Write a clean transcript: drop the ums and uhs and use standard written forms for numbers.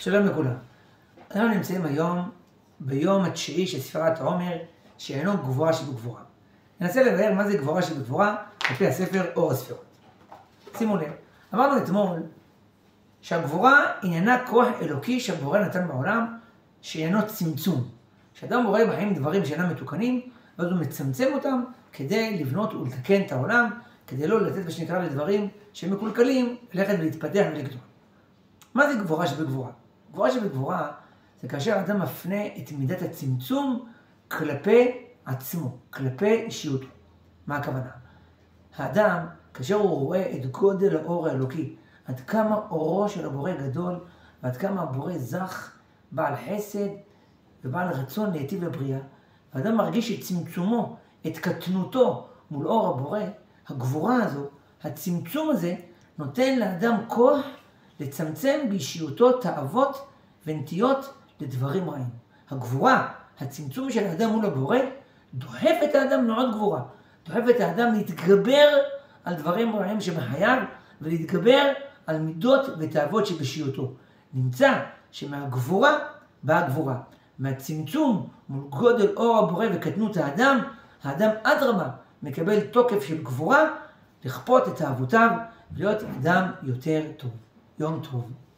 שלום לכולם. אנחנו נמצאים היום ביום התשיעי של ספירת העומר, שאינו גבורה שבגבורה. ננסה לבאר מה זה גבורה שבגבורה על פי הספר אור הספירות. שימו לב, אמרנו אתמול שהגבורה עניינה כוח אלוקי שהבורא נתן בעולם, שעניינו צמצום. כשאדם בורא בחיים דברים שאינם מתוקנים, אז הוא מצמצם אותם כדי לבנות ולתקן את העולם, כדי לא לתת בשנקרא לדברים שהם מקולקלים, ללכת ולהתפתח ולגדול. מה זה גבורה שבגבורה? גבורה שבגבורה זה כאשר האדם מפנה את מידת הצמצום כלפי עצמו, כלפי אישיותו. מה הכוונה? האדם, כאשר הוא רואה את גודל האור האלוקי, עד כמה אורו של הבורא גדול, ועד כמה הבורא זך, בעל חסד ובעל רצון להיטיב לבריאה, והאדם מרגיש את צמצומו, את קטנותו מול אור הבורא, הגבורה הזו, הצמצום הזה, נותן לאדם כוח לצמצם באישיותו תאוות ונטיות לדברים רעים. הגבורה, הצמצום של האדם מול הבורא, דוחף את האדם לעוד גבורה. דוחף את האדם להתגבר על דברים רעים שבחייו, ולהתגבר על מידות ותאוות שבאישיותו. נמצא שמהגבורה באה גבורה. מהצמצום מול גודל אור הבורא וקטנות האדם, האדם אדרבה מקבל תוקף של גבורה, לכפות את תאוותיו ולהיות אדם יותר טוב. יום טוב.